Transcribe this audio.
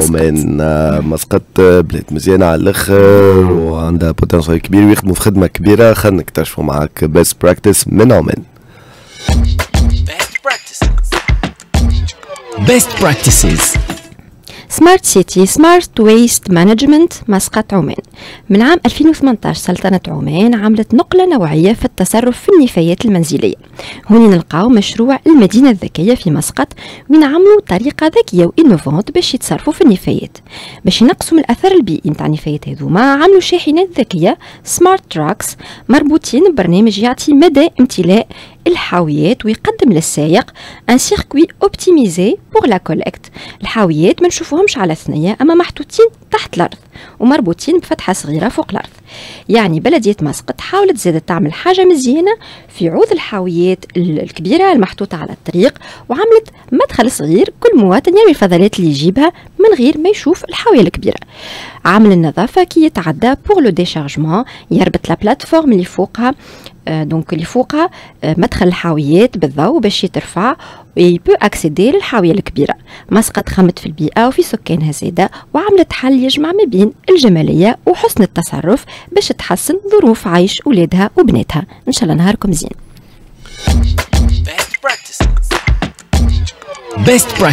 عمان. مسقط بلاد مزيانة على الاخر وعندها بوتنسيال كبير ويخدموا في خدمة كبيرة. خلينا نكتشفوا معاك بيست براكتس من عمان. Best practices. سمارت سيتي سمارت ويست مانجمنت مسقط عمان. من عام 2018 سلطنة عمان عملت نقلة نوعية في التصرف في النفايات المنزلية. هنا نلقاو مشروع المدينة الذكية في مسقط وين عملوا طريقة ذكية وإنوفونت باش يتصرفوا في النفايات. باش ينقصوا من الأثر البيئي نتاع النفايات هذوما عملوا شاحنات ذكية سمارت تراكس مربوطين ببرنامج يعطي مدى امتلاء الحاويات ويقدم للسائق ان سيركوي اوبتيميزي بور لا كوليكت. الحاويات ما نشوفوهمش على الثنيه اما محطوطين تحت الارض ومربوطين بفتحه صغيره فوق الارض. يعني بلديه مسقط حاولت زادت تعمل حاجه مزيانه في عوض الحاويات الكبيره المحطوطه على الطريق، وعملت مدخل صغير كل مواطن يرمي الفضلات اللي يجيبها من غير ما يشوف الحاويه الكبيره. عمل النظافه كي يتعدى بور لو ديشارجمون يربط لا بلاتفورم اللي فوقها دونك اللي فوقها مدخل الحاويات بالضوء باش يترفع ويبو اكسيدي للحاويه الكبيره. مسقط خمت في البيئه وفي سكانها زاده وعملت حل يجمع ما بين الجماليه وحسن التصرف باش تحسن ظروف عيش اولادها وبناتها. ان شاء الله نهاركم زين. Best practices.